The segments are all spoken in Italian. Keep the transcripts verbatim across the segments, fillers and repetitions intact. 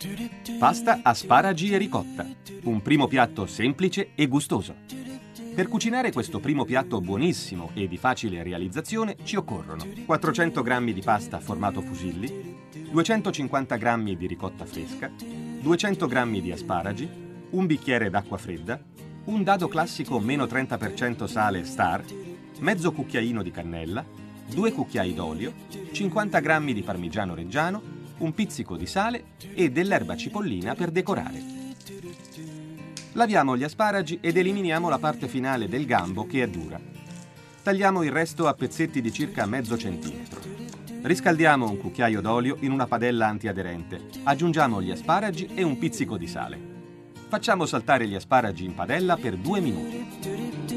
Pasta, asparagi e ricotta. Un primo piatto semplice e gustoso. Per cucinare questo primo piatto buonissimo e di facile realizzazione ci occorrono quattrocento grammi di pasta a formato fusilli, duecentocinquanta grammi di ricotta fresca, duecento grammi di asparagi, un bicchiere d'acqua fredda, un dado classico meno trenta per cento sale Star, mezzo cucchiaino di cannella, due cucchiai d'olio, cinquanta grammi di parmigiano reggiano, un pizzico di sale e dell'erba cipollina per decorare. Laviamo gli asparagi ed eliminiamo la parte finale del gambo che è dura. Tagliamo il resto a pezzetti di circa mezzo centimetro. Riscaldiamo un cucchiaio d'olio in una padella antiaderente. Aggiungiamo gli asparagi e un pizzico di sale. Facciamo saltare gli asparagi in padella per due minuti.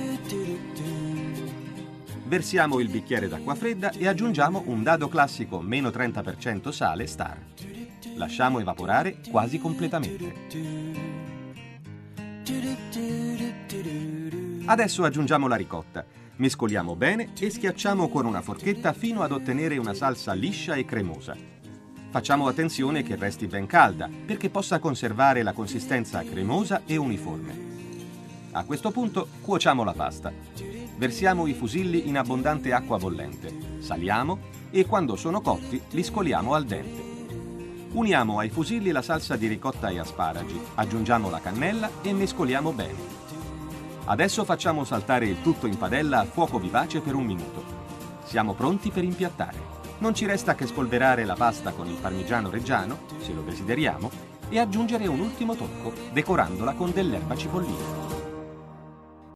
Versiamo il bicchiere d'acqua fredda e aggiungiamo un dado classico meno trenta per cento sale Star. Lasciamo evaporare quasi completamente. Adesso aggiungiamo la ricotta. Mescoliamo bene e schiacciamo con una forchetta fino ad ottenere una salsa liscia e cremosa. Facciamo attenzione che resti ben calda perché possa conservare la consistenza cremosa e uniforme. A questo punto cuociamo la pasta. Versiamo i fusilli in abbondante acqua bollente, saliamo e quando sono cotti li scoliamo al dente. Uniamo ai fusilli la salsa di ricotta e asparagi, aggiungiamo la cannella e mescoliamo bene. Adesso facciamo saltare il tutto in padella a fuoco vivace per un minuto. Siamo pronti per impiattare. Non ci resta che spolverare la pasta con il parmigiano reggiano, se lo desideriamo, e aggiungere un ultimo tocco, decorandola con dell'erba cipollina.